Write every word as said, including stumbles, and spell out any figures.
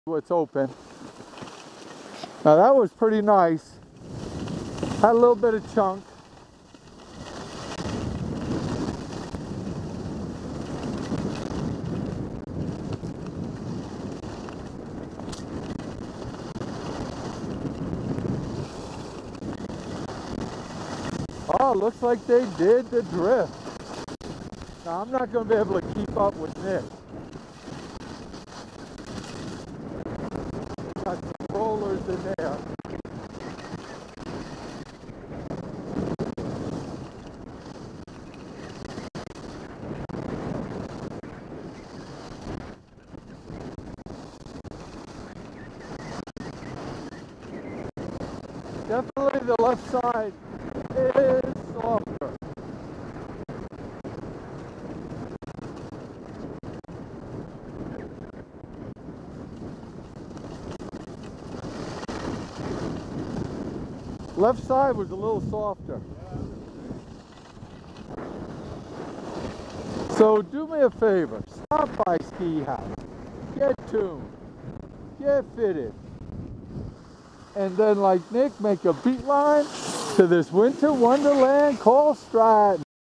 What's open. Now that was pretty nice. Had a little bit of chunk. Oh, looks like they did the drift. Now I'm not going to be able to keep up with Nick. Got some rollers in there. Definitely the left side is softer. Left side was a little softer. So do me a favor, stop by Ski Haus, get tuned, get fitted, and then like Nick, make a beat line to this winter wonderland called Stratton.